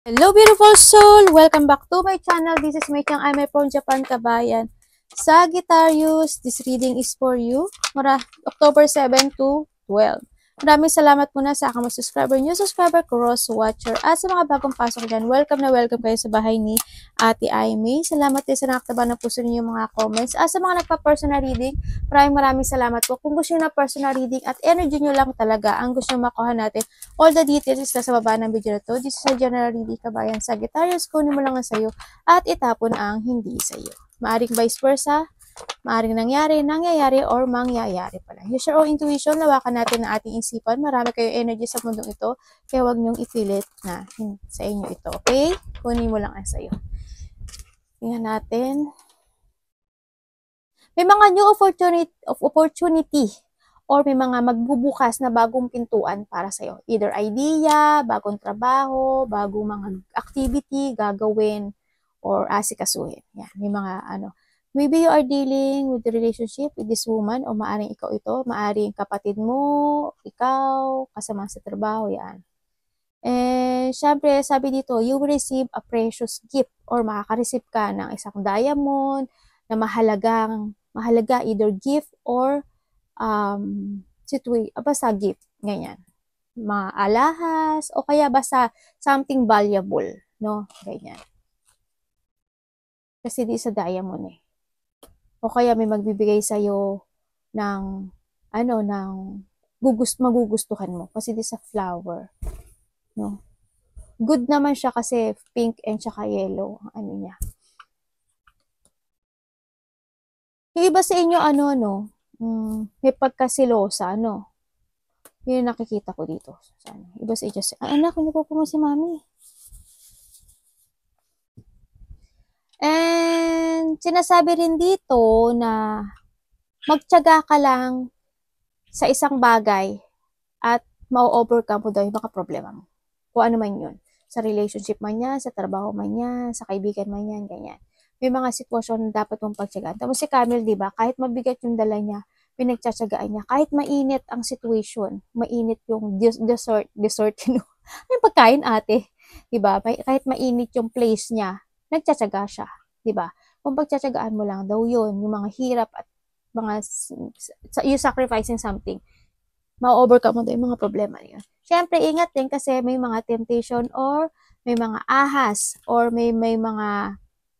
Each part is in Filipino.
Hello beautiful soul! Welcome back to my channel. This is my channel. I'm from Japan, kabayan. Sagittarius, this reading is for you. October 7 to 12. Maraming salamat muna sa aking mga subscriber, new subscriber, cross watcher, at sa mga bagong pasok dyan. Welcome na welcome kayo sa bahay ni Ate Aimee. Salamat din sa nakataba ng puso ninyo mga comments. At sa mga nagpa-personal reading, maraming salamat po. Kung gusto nyo na personal reading at energy nyo lang talaga ang gusto nyo makuha natin, all the details is nasa baba ng video na to. This is a general reading, kabayan. Sagittarius, kunin mo lang ang sayo at itapon ang hindi sayo. Maaring vice versa, maaring nangyayari, or mangyayari pala. Use your own intuition, lawakan natin ang ating isipan. Marami kayong energy sa mundong ito, kaya huwag niyong ipilit na sa inyo ito. Okay? Kunin mo lang ang sayo. Tingnan natin. May mga new opportunity or may mga magbubukas na bagong pintuan para sa'yo. Either idea, bagong trabaho, bagong mga activity, gagawin, or asikasuhin. Yan, may mga maybe you are dealing with the relationship with this woman, o maaring ikaw ito, maaring kapatid mo, ikaw, kasama sa trabaho, yan. And syempre, sabi dito, you will receive a precious gift or makaka-receive ka ng isang diamond na mahalaga, either gift or basta gift, ganyan. Mga alahas, o kaya basta something valuable, no? Ganyan. Kasi di sa diamond eh. O kaya may magbibigay sa'yo ng, magugustuhan mo. Kasi di sa flower, no? Good naman siya kasi pink and saka yellow, niya. Yung iba sa inyo, may pagkasilosa, Yun yung nakikita ko dito. Iba sa inyo, anak, hindi po si mami. And sinasabi rin dito na magtiyaga ka lang sa isang bagay at ma-overcome mo daw yung mga problema mo. Kung ano man yun. Sa relationship man yan, sa trabaho man yan, sa kaibigan man yan, ganyan. May mga sitwasyon na dapat mong pagtiyagaan. Tapos si Camille, di ba, kahit mabigat yung dala niya, pinagtsatsagaan niya. Kahit mainit ang situation, mainit yung dessert, yung pagkain ate, di ba? Kahit mainit yung place niya, nagtsatsaga siya, di ba? Kung pagtsatsagaan mo lang daw yun, yung mga hirap at you sacrificing something, ma-overcome mo daw yung mga problema niya. Siyempre, ingat din kasi may mga temptation or may mga ahas or may mga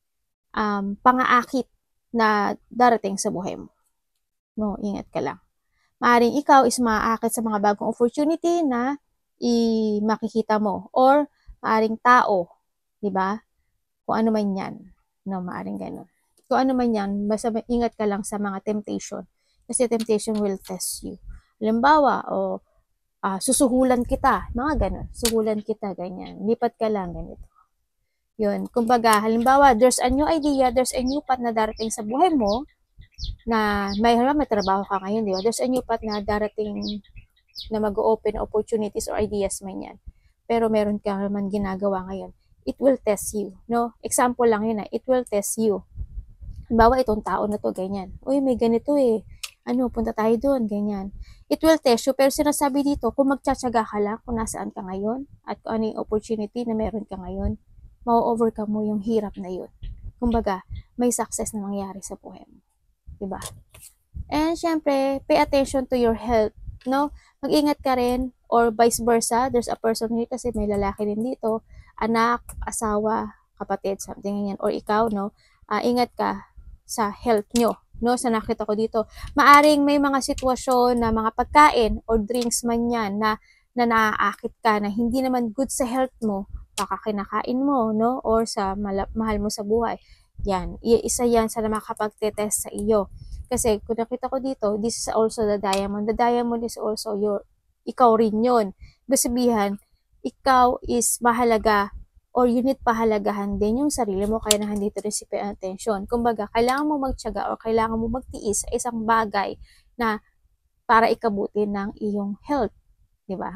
pangaakit na darating sa buhay mo. No, ingat ka lang. Maaring ikaw is maaakit sa mga bagong opportunity na makikita mo or maaring tao, di ba? Kung ano man yan, no, maaring ganun. Kung ano man yan, basta ingat ka lang sa mga temptation. Kasi temptation will test you. Halimbawa, susuhulan kita, mga ganun. Suhulan kita, ganyan. Lipat ka lang, ganito. Yun. Kumbaga, halimbawa, there's a new idea, there's a new path na darating sa buhay mo, na may trabaho ka ngayon, di ba? There's a new path na darating na mag-open opportunities or ideas man yan. Pero meron ka naman ginagawa ngayon. It will test you, no? Example lang yun, it will test you. Halimbawa, itong tao na to, ganyan. Uy, may ganito eh. Punta tayo doon, ganyan. It will test you, pero sinasabi dito, kung magtsatsaga ka lang, kung nasaan ka ngayon, at kung ano yung opportunity na meron ka ngayon, ma-overcome mo yung hirap na yun. Kumbaga, may success na mangyari sa buhay mo. Diba? And syempre, pay attention to your health, no? Mag-ingat ka rin, or vice versa, there's a person here kasi may lalaki din dito, anak, asawa, kapatid, something ganyan, or ikaw, no? Ingat ka sa health nyo, no? Sa nakita ko dito, maaring may mga sitwasyon na mga pagkain or drinks man yan na naaakit ka, na hindi naman good sa health mo, baka kinakain mo, no? Or sa mahal mo sa buhay. Yan, isa yan sa makapagtetest sa iyo. Kasi kung nakita ko dito, this is also the diamond. The diamond is also ikaw rin yun. Ibig sabihin, ikaw is mahalaga or you need pahalagahan din yung sarili mo, kaya na nandito rin si pay attention. Kumbaga, kailangan mo magtiyaga or kailangan mo magtiis sa isang bagay na para ikabuti ng iyong health. Diba?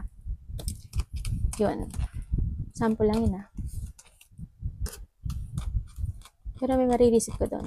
Yun. Sample lang yun Pero may maririsip ko doon.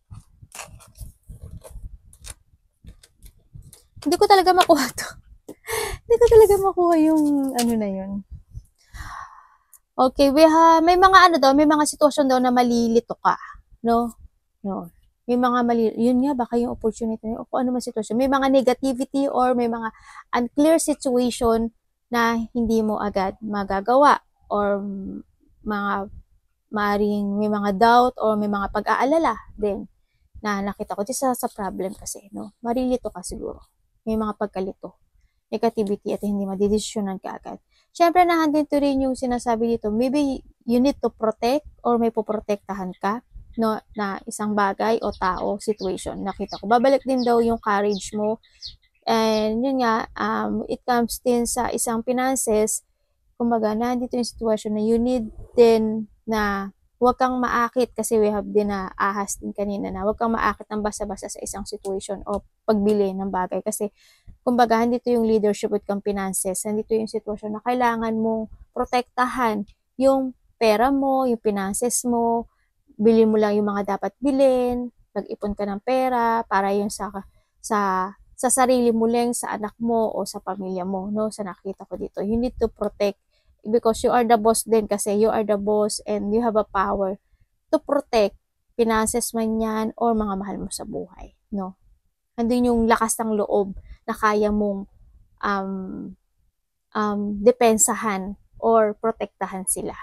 Hindi ko talaga makuha to. Hindi ko talaga makuha yung na yun. Okay, may mga ano daw, may mga sitwasyon daw na malilito ka, no? No. May mga yun nga, baka yung opportunity o kung ano man sitwasyon. May mga negativity or may mga unclear situation na hindi mo agad magagawa or mga maaaring may mga doubt or may mga pag-aalala din na nakita ko sa problem kasi, no? Marilito ka siguro. May mga pagkalito, negativity at hindi madidesisyonan ka agad. Siyempre, nandito rin yung sinasabi dito, maybe you need to protect or may poprotektahan ka, no, na isang bagay o tao, situation. Nakita ko. Babalik din daw yung courage mo. And yun nga, it comes din sa isang finances, kumbaga, nandito yung situation na you need din na huwag kang maakit kasi we have din na ahas din kanina na huwag kang maakit ng basa-basa sa isang situation o pagbili ng bagay kasi kumbaga, handito yung leadership with kang finances, handito yung sitwasyon na kailangan mong protektahan yung pera mo, yung finances mo, bilhin mo lang yung mga dapat bilhin, mag-ipon ka ng pera para yung sa sarili mo lang, sa anak mo o sa pamilya mo, no? Sa nakita ko dito. You need to protect because you are the boss din kasi you are the boss and you have a power to protect finances man yan or mga mahal mo sa buhay, no? Andun yung lakas ng loob na kaya mong um, depensahan or protektahan sila.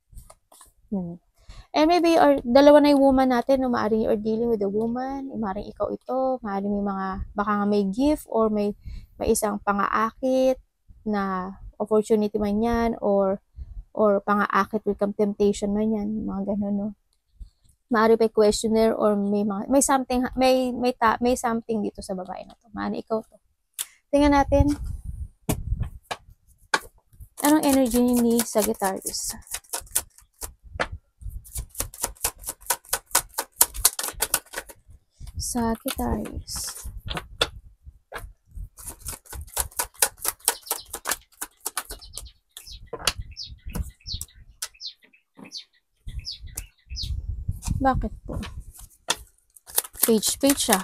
And maybe or dalawa na yung woman natin, no, maaaring you're dealing with a woman, maaaring ikaw ito, maaaring may mga, baka nga may gift or may isang pangaakit na opportunity man yan or pangaakit with temptation man yan, mga ganun, no. Maaaring may questioner or may something, may something dito sa babae na to. Maaaring ikaw to. Tingnan natin. Anong energy ni Sagittarius? Sagittarius. Bakit po? Page siya.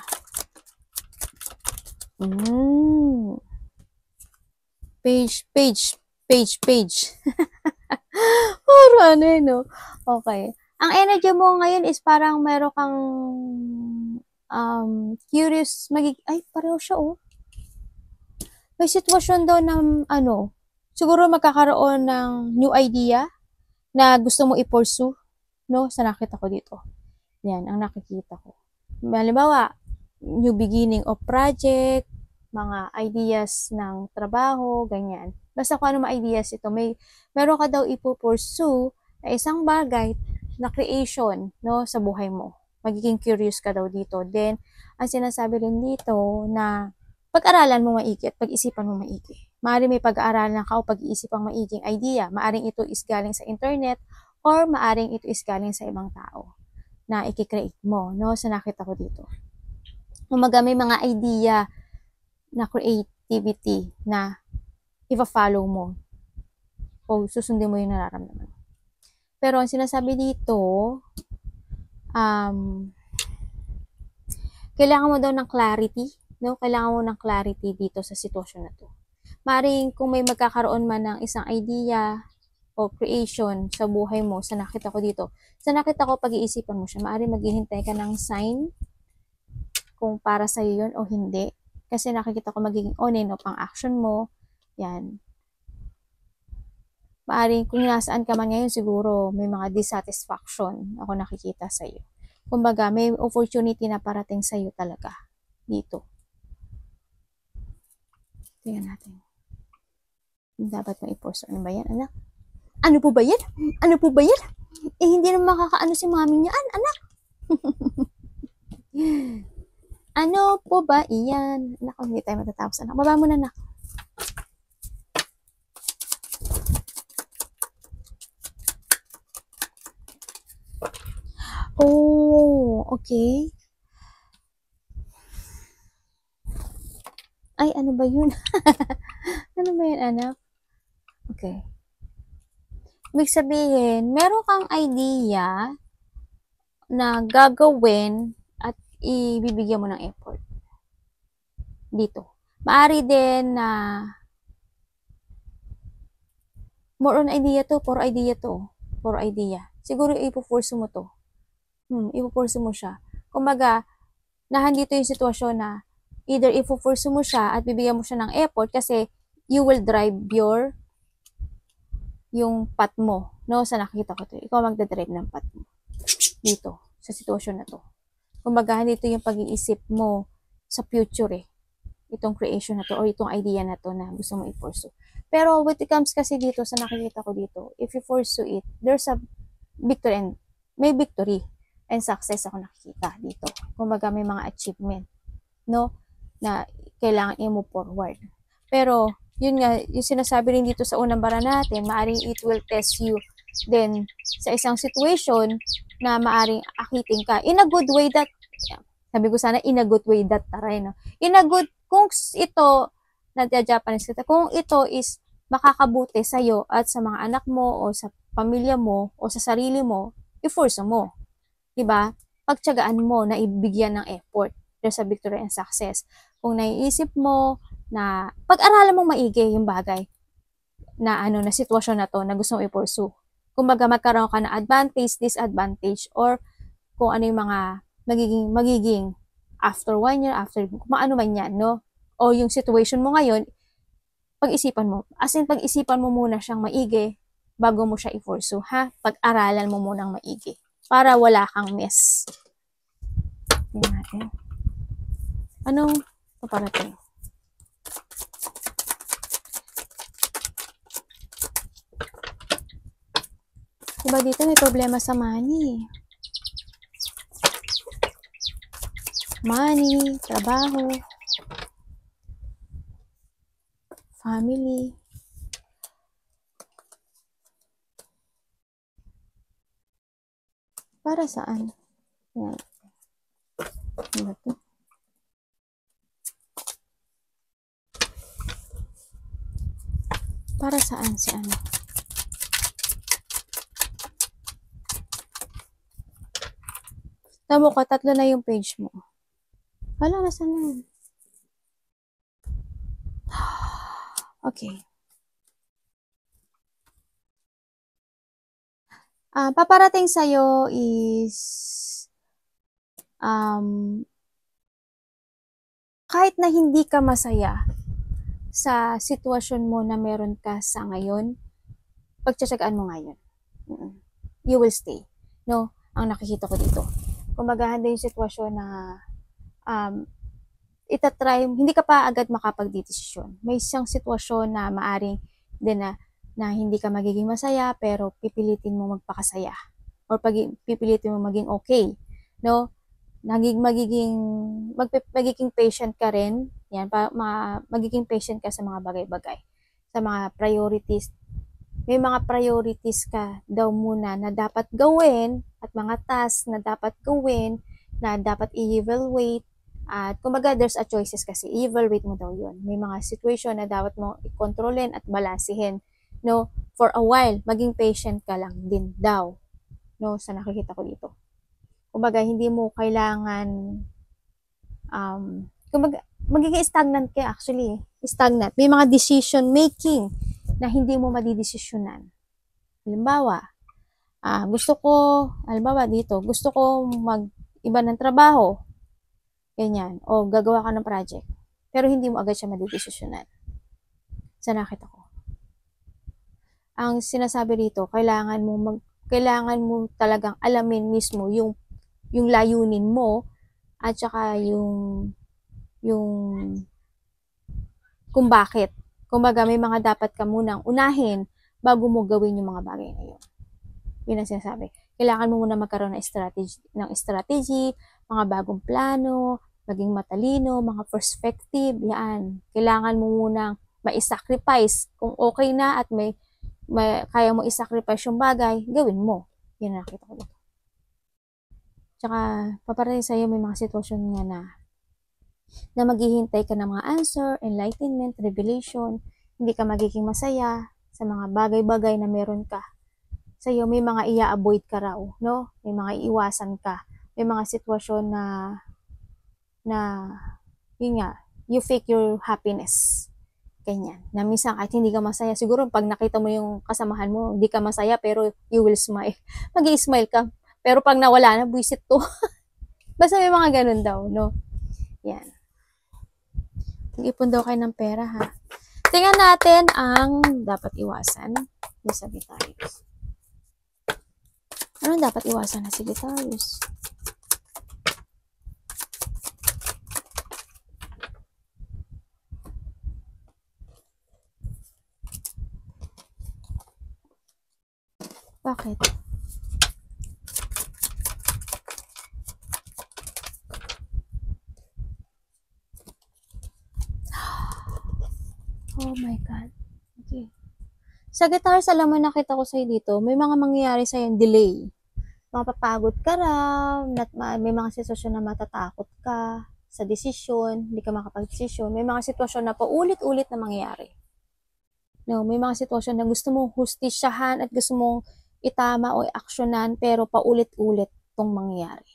Page. Puro ano yun, no? Okay. Ang energy mo ngayon is parang meron kang curious, ay, pareho siya, oh. May sitwasyon daw ng, siguro magkakaroon ng new idea na gusto mo i-pursue, no? Sa nakita ko dito. Yan, ang nakikita ko. Halimbawa, new beginning of project, mga ideas ng trabaho, ganyan. Basta kung ano mga ideas ito, meron ka daw ipupursue na isang bagay na creation, no, sa buhay mo. Magiging curious ka daw dito. Then, ang sinasabi rin dito na pag-aralan mo maigi at pag-isipan mo maigi. Maaring may pag-aaralan ka o pag-iisipang maiging idea. Maaring ito is galing sa internet or maaring ito is galing sa ibang tao na i-create mo, no, sa nakita ko dito. Umaga may mga idea na creativity na ipa-follow mo o susundin mo yung nararamdaman. Pero ang sinasabi dito, kailangan mo daw ng clarity, no? Kailangan mo ng clarity dito sa sitwasyon na to. Maring kung may magkakaroon man ng isang idea o creation sa buhay mo, sa nakita ko dito, sa nakita ko pag-iisipan mo siya, maaaring maghihintay ka ng sign kung para sa'yo yun o hindi. Kasi nakikita ko magiging on and off ang action mo. Yan. Maaaring kung nasaan ka man ngayon, siguro may mga dissatisfaction ako nakikita sa'yo. Kumbaga, may opportunity na parating sa'yo talaga dito. Tingnan natin. Dapat mo i-post. Ano ba yan, anak? Ano po ba yan? Ano po ba yan? Eh, hindi na makakaano si mami niyan, anak. Ano po ba iyan? Anak, hindi tayo matatapos, anak. Baba mo na, anak. Oh, okay. Ay, ano ba yun? Ano ba yun, anak? Okay. Ibig sabihin, meron kang idea na gagawin at ibibigyan mo ng effort. Dito. Maari din na More on idea to, for idea to. For idea. Siguro ipo-force mo to. Ipo-force mo siya. Kumbaga, nahandito yung sitwasyon na either ipo-force mo siya at bibigyan mo siya ng effort kasi you will drive yung path mo. No, sa nakikita ko to. Ikaw magdadrive ng path mo. Dito, sa sitwasyon na to. Kumbaga, dito yung pag-iisip mo sa future itong creation na to or itong idea na to na gusto mo i-pursue. Pero when it comes kasi dito sa nakikita ko dito, if you pursue it, there's a victory and may victory and success ako nakikita dito. Kumbaga may mga achievement, no, na kailangan i-move forward. Pero yun nga, yung sinasabi rin dito sa unang bara natin, maaring it will test you then sa isang situation na maaring akitin ka in a good way that sabi ko sana in a good way that taray, no? In a good, kung ito, Japanese kita, kung ito is makakabuti sa'yo at sa mga anak mo o sa pamilya mo o sa sarili mo, i-force mo. Diba? Pagtyagaan mo na ibigyan ng effort. There's a victory and success. Kung naiisip mo na pag-aralan mong maigi yung bagay na na sitwasyon na to na gusto mong i-pursue. Kumbaga magkaroon ka ng advantage, disadvantage, or kung ano yung mga magiging after 1 year, after kung ano man yan, no? O yung situation mo ngayon, pag-isipan mo. As in, pag-isipan mo muna siyang maigi bago mo siya i-pursue, ha? Pag-aralan mo munang maigi para wala kang mess. Tingnan natin. Anong paparating? Diba dito may problema sa money? Money, trabaho, family. Para saan? Yan. Ano to? Para saan si ano? Tamo ka, 3 na yung page mo. Wala, nasan na yun? Okay. Paparating sa'yo is kahit na hindi ka masaya sa sitwasyon mo na meron ka sa ngayon, pagtsatsagaan mo ngayon. You will stay. No? Ang nakikita ko dito. Kumbaga, handa yung sitwasyon na itatry, hindi ka pa agad makapagdidesisyon. May isang sitwasyon na maaring din na hindi ka magiging masaya pero pipilitin mo magpakasaya or pipilitin mo maging okay, no? Magiging patient ka rin, yan, magiging patient ka sa mga bagay-bagay, sa mga priorities. May mga priorities ka daw muna na dapat gawin at mga tasks na dapat gawin na dapat i-evaluate. At kumbaga, there's a choices kasi. I-evaluate mo daw yun. May mga situation na dapat mo i-controlin at balansihin. No? For a while, maging patient ka lang din daw. No? Sa nakikita ko dito. Kumbaga, hindi mo kailangan kumbaga, magiging stagnant ka actually. Stagnant. May mga decision making na hindi mo madidesisyonan. Halimbawa, gusto ko mag-iba ng trabaho. Ganyan. O gagawa ka ng project. Pero hindi mo agad siya madidesisyonan. Sa nakita ko. Ang sinasabi dito, kailangan mo talagang alamin mismo yung layunin mo at saka yung kung bakit. Kumbaga, may mga dapat ka munang unahin bago mo gawin yung mga bagay na yun. Yun ang sinasabi. Kailangan mo muna magkaroon ng strategy, mga bagong plano, maging matalino, mga perspective, yan. Kailangan mo munang ma-sacrifice. Kung okay na at kaya mo i-sacrifice yung bagay, gawin mo. Yan ang nakita ko dito. Tsaka, paparating sa'yo may mga sitwasyon nga na maghihintay ka ng mga answer, enlightenment, revelation, hindi ka magiging masaya sa mga bagay-bagay na meron ka. Sa'yo, may mga i-avoid ka raw, no? May mga iiwasan ka. May mga sitwasyon na yun nga, you fake your happiness. Ganyan. Na minsan kahit hindi ka masaya, siguro pag nakita mo yung kasamahan mo, hindi ka masaya pero you will smile. Mag-i-smile ka. Pero pag nawala na, buwisit to. Basta may mga ganun daw, no? Yan. Mag-ipon daw kayo ng pera, ha? Tingnan natin ang dapat iwasan ni Sagittarius. Anong dapat iwasan na Sagittarius? Bakit? Oh my God. Okay. Sagittarius, alam mo, nakita ko sa'yo dito, may mga mangyayari sa'yo delay. Mapapagod ka raw, may mga sitwasyon na matatakot ka sa desisyon, hindi ka makapag-desisyon. May mga sitwasyon na paulit-ulit na mangyayari. No, may mga sitwasyon na gusto mong hustisyahan at gusto mong itama o aksyonan pero paulit-ulit itong mangyayari.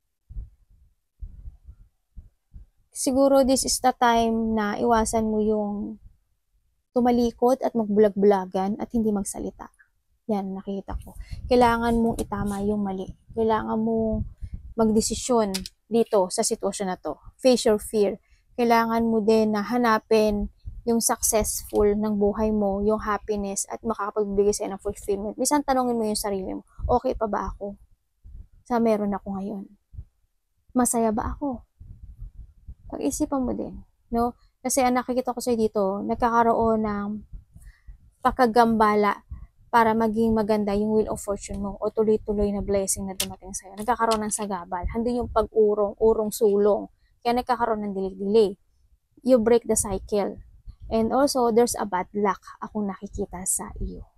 Siguro this is the time na iwasan mo yung tumalikod at magbulag-bulagan at hindi magsalita. Yan, nakita ko. Kailangan mong itama yung mali. Kailangan mong magdesisyon dito sa sitwasyon na to. Face your fear. Kailangan mo din na hanapin yung successful ng buhay mo, yung happiness, at makakapagbigay sa'yo ng fulfillment. Minsan tanongin mo yung sarili mo, okay pa ba ako sa meron ako ngayon? Masaya ba ako? Pag-isipan mo din, no? Kasi ang nakikita ko sa'yo dito, nagkakaroon ng pakagambala para maging maganda yung wheel of fortune mo o tuloy-tuloy na blessing na dumating sa'yo. Nagkakaroon ng sagabal. Handi yung pag-urong, urong-sulong. Kaya nagkakaroon ng delay-delay. You break the cycle. And also, there's a bad luck akong nakikita sa iyo.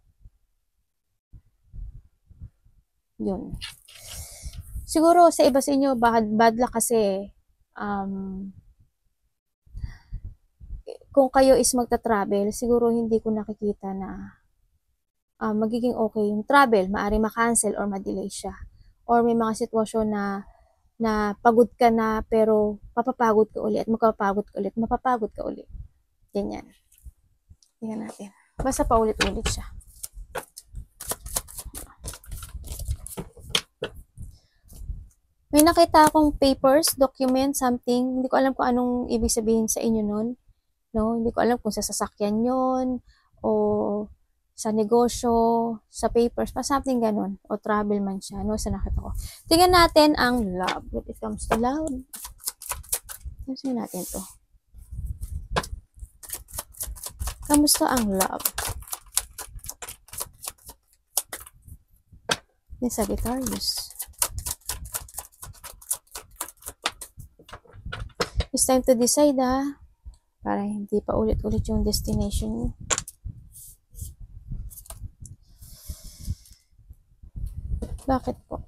Yun. Siguro sa iba sa inyo, bad luck kasi kung kayo is magta-travel, siguro hindi ko nakikita na magiging okay yung travel. Maaari ma-cancel or ma-delay siya. Or may mga sitwasyon na pagod ka na pero papapagod ka ulit at magpapagod ka ulit, mapapagod ka ulit. Ganyan. Tingnan natin. Basta paulit-ulit siya. May nakita akong papers, document, something. Hindi ko alam kung anong ibig sabihin sa inyo nun. No? Hindi ko alam kung sa sasakyan yon o sa negosyo, sa papers, pa something ganun. O travel man siya. No? Sa nakita ko. Tingnan natin ang love. When it comes to love. Tingnan natin to. Kamusta ang love? Ni Sagittarius. It's time to decide, para hindi pa ulit-ulit yung destination niyo. Bakit po?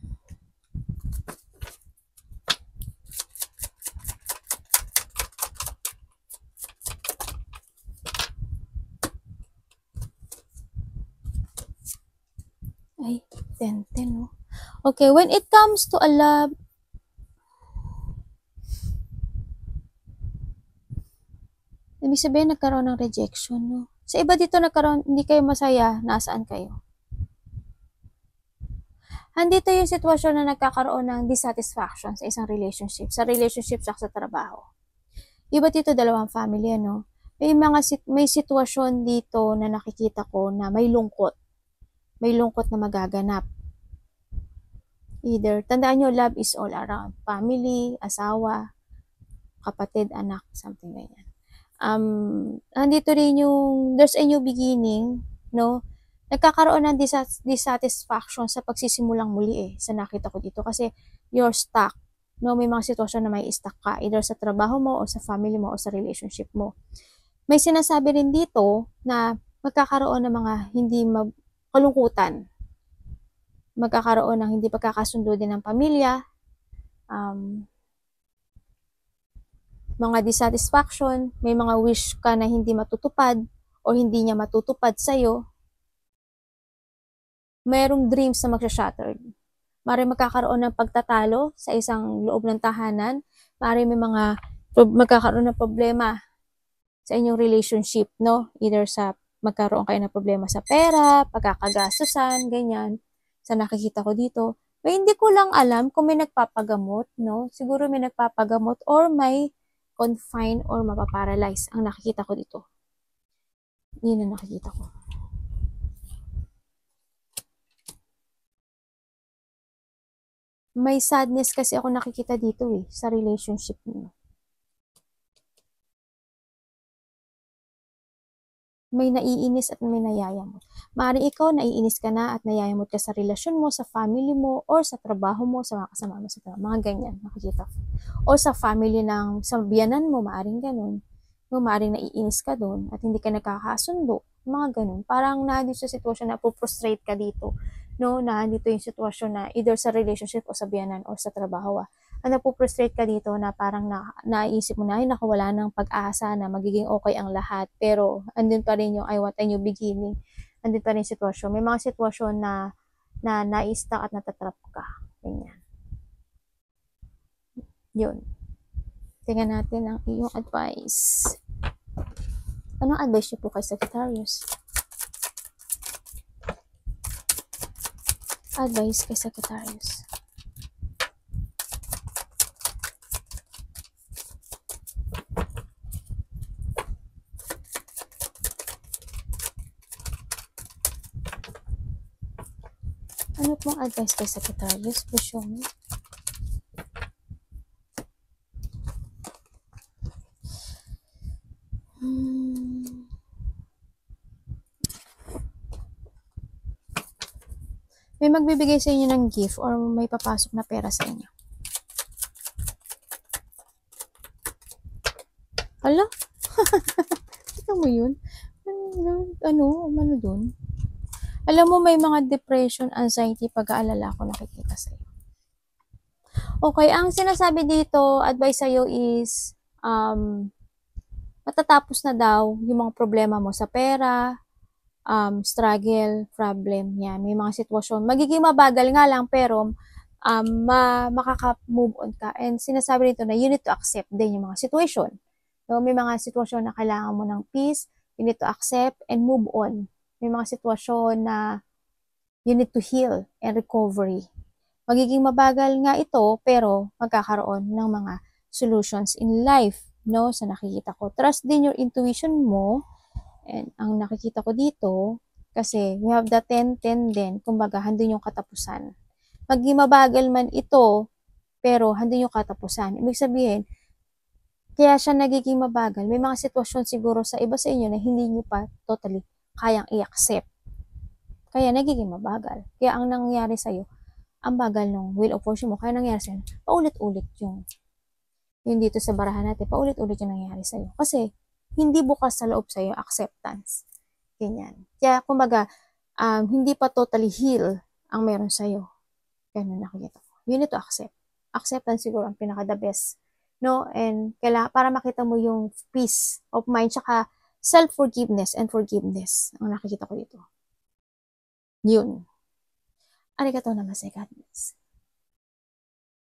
Ay, 10, no? Okay, when it comes to a love, ibig sabihin nagkaroon ng rejection, no? Sa iba dito nagkaroon, hindi kayo masaya, nasaan kayo? Andito yung sitwasyon na nagkakaroon ng dissatisfaction sa isang relationship, sa trabaho. Iba dito dalawang family, ano? May sitwasyon dito na nakikita ko na may lungkot. May lungkot na magaganap. Either, tandaan nyo, love is all around. Family, asawa, kapatid, anak, something like that. Andito rin yung, there's a new beginning, no? Nagkakaroon ng dissatisfaction sa pagsisimulang muli sa nakita ko dito kasi you're stuck, no? May mga sitwasyon na may stuck ka, either sa trabaho mo o sa family mo o sa relationship mo. May sinasabi rin dito na magkakaroon ng mga hindi kalungkutan. Magkakaroon ng hindi pagkakasundo din ng pamilya, mga dissatisfaction, may mga wish ka na hindi matutupad o hindi niya matutupad sa'yo. Mayroong dreams na magsha-shattered. Maaari magkakaroon ng pagtatalo sa isang loob ng tahanan. Maaari may magkakaroon ng problema sa inyong relationship, no? Either sa magkaroon kayo ng problema sa pera, pagkakagastusan, ganyan. Sa nakikita ko dito. May hindi ko lang alam kung may nagpapagamot, no? Siguro may nagpapagamot or may confine or mapaparalyze ang nakikita ko dito. Yun ang nakikita ko. May sadness kasi ako nakikita dito sa relationship niyo. May naiinis at may nayayamot. Maaaring ikaw naiinis ka na at nayayamot ka sa relasyon mo, sa family mo, or sa trabaho mo, sa mga kasama mo sa trabaho. Mga ganyan, nakikita ko. O sa family ng, sa biyanan mo, maaaring ganun. No, maaaring naiinis ka doon at hindi ka nakakasundo. Mga ganun. Parang nandito sa sitwasyon na frustrate ka dito. No, nandito yung sitwasyon na either sa relationship o sa biyanan o sa trabaho. Ang napuprostrate ka dito na parang naisip mo na, ay nakawala ng pag-asa na magiging okay ang lahat. Pero, andun pa rin yung I want a new beginning. Andun pa rin yung sitwasyon. May mga sitwasyon na na-stuck at natatrap ka. Ganyan. Yun. Tingnan natin ang iyong advice. Anong advice niyo po kay Sagittarius? Advice kay Sagittarius. Ano pong advice kay Sagittarius? Please show me. May magbibigay sa inyo ng gift or may papasok na pera sa inyo. Hala? Tignan mo yun? Ano dun? Alam mo, may mga depression, anxiety, pag-aalala ko nakikita sa'yo. Okay, ang sinasabi dito, advice sa'yo is, matatapos na daw yung mga problema mo sa pera, struggle, problem, yan. May mga sitwasyon. Magiging mabagal nga lang, pero makaka-move on ka. And sinasabi dito na you need to accept din yung mga situation. So, may mga sitwasyon na kailangan mo ng peace, you need to accept and move on. May mga sitwasyon na you need to heal and recovery. Magiging mabagal nga ito, pero magkakaroon ng mga solutions in life, no? Sa nakikita ko. Trust din your intuition mo. And ang nakikita ko dito, kasi we have the 10-10 din, kumbaga, handun yung katapusan. Maging mabagal man ito, pero handun yung katapusan. Ibig sabihin, kaya siya nagiging mabagal. May mga sitwasyon siguro sa iba sa inyo na hindi nyo pa totally kayang i-accept. Kaya nagiging mabagal. Kaya ang nangyari sa'yo, ang bagal ng wheel of fortune mo, kaya nangyari sa'yo, paulit-ulit yung dito sa barahan natin, paulit-ulit yung nangyari sa'yo. Kasi, hindi bukas sa loob sa'yo acceptance. Ganyan. Kaya, kumbaga, hindi pa totally heal ang meron sa'yo. Ganun nakikita ko. You need to accept. Acceptance siguro ang pinaka-the best. No? And, para makita mo yung peace of mind, tsaka self-forgiveness and forgiveness ang nakikita ko dito. Yun. Arigatou namaste, God bless.